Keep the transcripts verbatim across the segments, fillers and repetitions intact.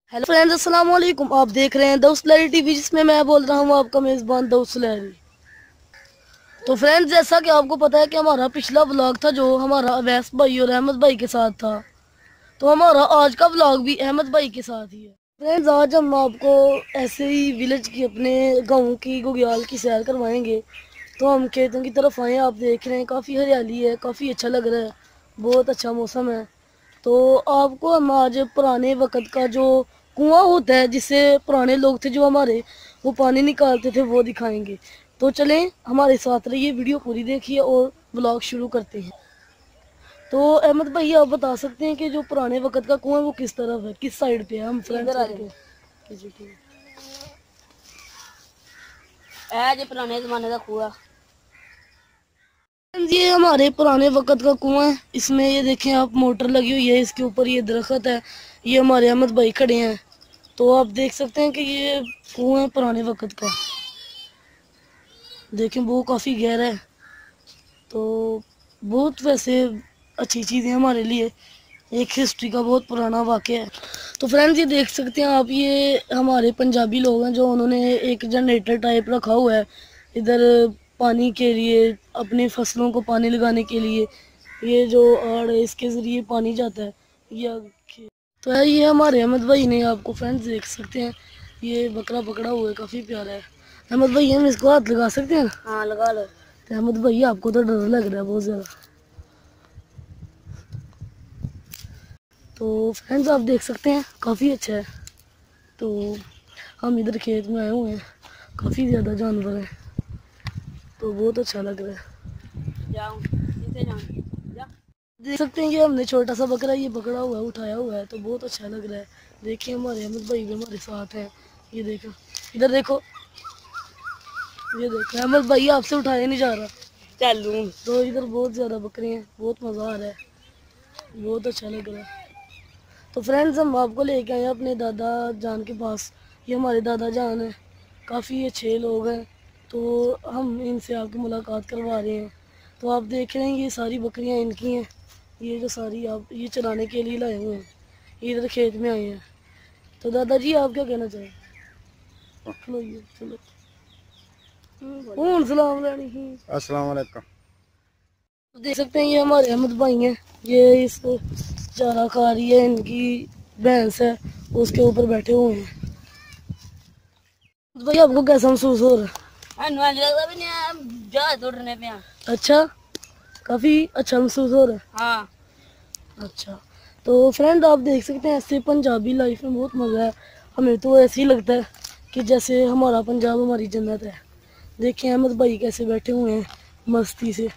Hello friends, अस्सलाम वालेकुम। आप देख रहे हैं दाऊद टीवी, जिसमें मैं बोल रहा हूँ आपका मेज़बान दाऊद। तो फ्रेंड्स, जैसा कि आपको पता है कि हमारा पिछला व्लॉग था जो हमारा अवैस भाई और अहमद भाई के साथ था, तो हमारा आज का व्लॉग भी अहमद भाई के साथ ही है। फ्रेंड्स, आज हम आपको ऐसे ही विलेज की, अपने गाँव की गुग्याल की सैर करवाएंगे। तो हम खेतों की तरफ आए, आप देख रहे हैं काफ़ी हरियाली है, काफ़ी अच्छा लग रहा है, बहुत अच्छा मौसम है। तो आपको हम आज पुराने वक़्त का जो कुआं होता है, जिससे पुराने लोग थे जो हमारे, वो पानी निकालते थे, वो दिखाएंगे। तो चलें, हमारे साथ रहिए, वीडियो पूरी देखिए और ब्लॉग शुरू करते हैं। तो अहमद भाई, आप बता सकते हैं कि जो पुराने वक़्त का कुआं वो किस तरफ है, किस साइड पे है? हम फ्रेंड्स करके है जो पुराने जमाने का कुआं। ये हमारे पुराने वक़्त का कुआं है। इसमें ये देखें आप, मोटर लगी हुई है, इसके ऊपर ये दरख्त है। ये हमारे अहमद भाई खड़े हैं। तो आप देख सकते हैं कि ये कुआं है पुराने वक़्त का। देखें, वो काफ़ी गहरा है। तो बहुत वैसे अच्छी चीज़ है हमारे लिए, एक हिस्ट्री का बहुत पुराना वाक़या है। तो फ्रेंड्स, ये देख सकते हैं आप, ये हमारे पंजाबी लोग हैं जो उन्होंने एक जनरेटर टाइप रखा हुआ है इधर पानी के लिए, अपनी फसलों को पानी लगाने के लिए। ये जो आड़ है, इसके ज़रिए पानी जाता है। ये तो है, ये हमारे अहमद भाई ने, आपको फ्रेंड्स देख सकते हैं, ये बकरा पकड़ा हुआ है, काफ़ी प्यारा है। अहमद भाई, हम इसको हाथ लगा सकते हैं? हाँ, लगा लो। तो अहमद भाई, आपको तो डर लग रहा है बहुत ज़्यादा। तो फ्रेंड्स, आप देख सकते हैं काफ़ी अच्छा है। तो हम इधर खेत में आए हुए हैं, काफ़ी ज़्यादा जानवर हैं, तो बहुत अच्छा लग रहा है। जाऊं, नीचे जाऊं, जा। देख सकते हैं कि हमने छोटा सा बकरा ये पकड़ा हुआ है, उठाया हुआ है, तो बहुत अच्छा लग रहा है। देखिए, हमारे अहमद भाई भी हमारे साथ हैं। ये देखो, इधर देखो, ये देखो अहमद भाई, आपसे उठाया नहीं जा रहा। चलूं। तो इधर बहुत ज़्यादा बकरे हैं, बहुत मज़ा आ रहा है, बहुत अच्छा लग रहा है। तो फ्रेंड्स, हम आपको लेके आए हैं अपने दादा जान के पास। ये हमारे दादा जान हैं, काफ़ी अच्छे लोग हैं। तो हम इनसे आपकी मुलाकात करवा रहे हैं। तो आप देख रहे हैं, ये सारी बकरियां इनकी हैं। ये जो सारी आप ये चराने के लिए लाए हुए हैं, ये इधर खेत में आए हैं। तो दादाजी, आप क्या कहना चाहें? चलो ये चलो सलाम अस्सलाम वालेकुम। देख सकते हैं, ये हमारे अहमद भाई हैं। ये इस चारा खा रही है, इनकी भैंस है, उसके ऊपर बैठे हुए हैं। भाई, आपको कैसा महसूस हो रहा है? लगता भी नहीं है, हम जहाज उड़ने पे हैं। अच्छा, काफ़ी अच्छा महसूस हो रहा है। हाँ। अच्छा, तो फ्रेंड, आप देख सकते हैं, ऐसे पंजाबी लाइफ में बहुत मज़ा है। हमें तो ऐसे ही लगता है कि जैसे हमारा पंजाब हमारी जन्नत है। देखिए अहमद भाई कैसे बैठे हुए हैं मस्ती से।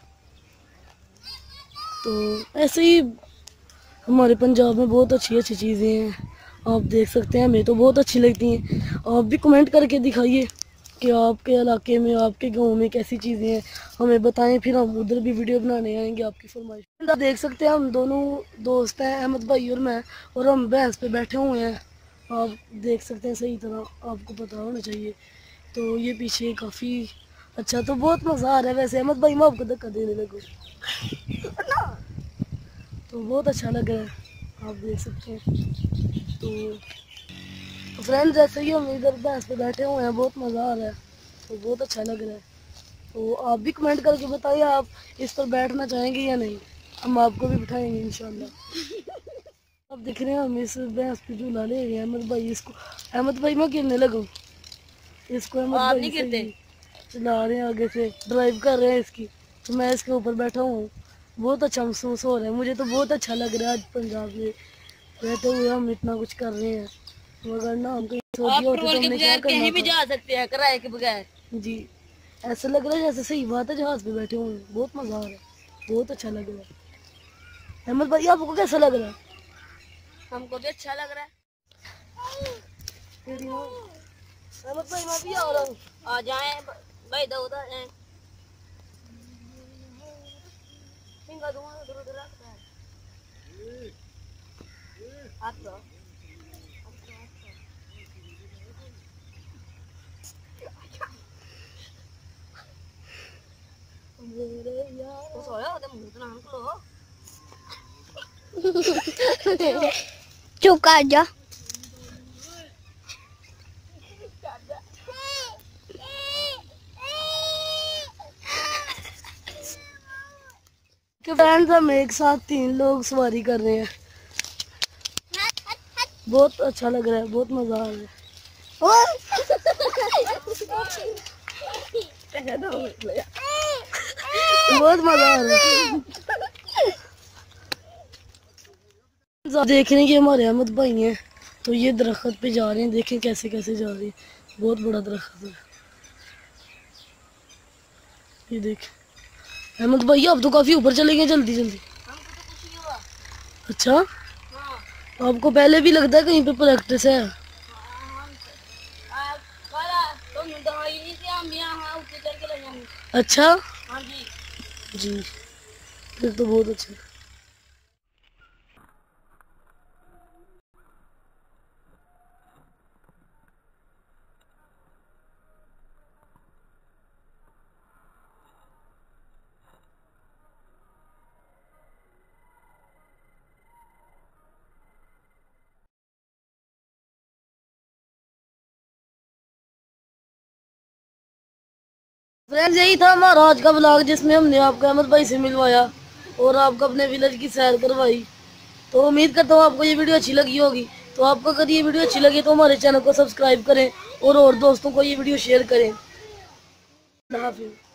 तो ऐसे ही हमारे पंजाब में बहुत अच्छी अच्छी चीज़ें हैं, आप देख सकते हैं, हमें तो बहुत अच्छी लगती हैं। आप भी कमेंट करके दिखाइए कि आपके इलाके में, आपके गांव में कैसी चीज़ें हैं, हमें बताएं, फिर हम उधर भी वीडियो बनाने आएंगे आपकी फरमाइश। आप देख सकते हैं, हम दोनों दोस्त हैं, अहमद भाई और मैं, और हम भैंस पे बैठे हुए हैं। आप देख सकते हैं, सही तरह आपको पता होना चाहिए। तो ये पीछे काफ़ी अच्छा, तो बहुत मज़ा आ रहा है। वैसे अहमद भाई, मैं आपको धक्का देने लगूँ तो बहुत अच्छा लग रहा है, आप देख सकते हैं। तो, तो फ्रेंड्स, जैसे ही हम इधर भैंस पे बैठे हुए हैं, बहुत मज़ा आ रहा है, तो बहुत अच्छा लग रहा है। तो आप भी कमेंट करके बताइए, आप इस पर बैठना चाहेंगे या नहीं, हम आपको भी बिठाएंगे इंशाल्लाह। अब दिख रहे हैं, हम इस भैंस पे झूला ले रहे हैं। अहमद भाई इसको, अहमद भाई मैं गिरने लगूँ इसको, अहमद भाई से चला रहे हैं, आगे से ड्राइव कर रहे हैं इसकी, तो मैं इसके ऊपर बैठा हूँ। बहुत अच्छा महसूस हो रहा है, मुझे तो बहुत अच्छा लग रहा है। आज पंजाब में रहते हुए हम इतना कुछ कर रहे हैं, मगर ना हम कहीं सोचिए होते तो हमने क्या करना कहीं भी जा सकते हैं किराए के बगैर। जी, ऐसा लग रहा है जैसे सही बात है, जहाज पे बैठे हुए हैं, बहुत मज़ा आ रहा है, बहुत अच्छा लग रहा है। अहमद भाई, आपको कैसा लग रहा है? हमको भी अच्छा लग रहा है। अहमद भाई, मैं भी आ रहा हूँ। आ जाए भाई, दो उधर हैं। फिंगर दूंगा उधर उधर रखता है। आप तो तो सोया होता मुंह तो नाम को चुप कर जा। फ्रेंड्स हम एक साथ तीन लोग सवारी कर रहे हैं, बहुत अच्छा लग रहा है, बहुत मजा आ रहा है। बहुत मजा आ रहा है। देख रहे हैं कि हमारे अहमद भाई हैं, तो ये दरख्त पे जा रहे हैं, देखें कैसे कैसे जा रही है। बहुत बड़ा दरख्त है ये, देख अहमद भाई आप तो काफी ऊपर चले गए जल्दी जल्दी। अच्छा, आपको पहले भी लगता है कहीं पे प्रैक्टिस है? अच्छा जी, फिर तो बहुत अच्छा। फ्रेंड्स यही था हमारा आज का ब्लॉग, जिसमें हमने आपको अहमद भाई से मिलवाया और आपको अपने विलेज की सैर करवाई। तो उम्मीद करता हूँ आपको ये वीडियो अच्छी लगी होगी। तो आपको अगर ये वीडियो अच्छी लगी तो हमारे चैनल को सब्सक्राइब करें और और दोस्तों को ये वीडियो शेयर करें। अल्लाह हाफिज़।